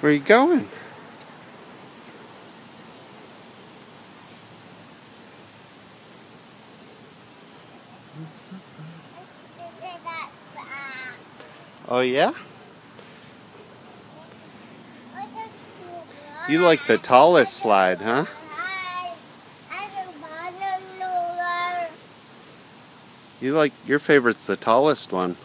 Where are you going? Oh yeah? You like the tallest slide, huh? You like, your favorite's the tallest one.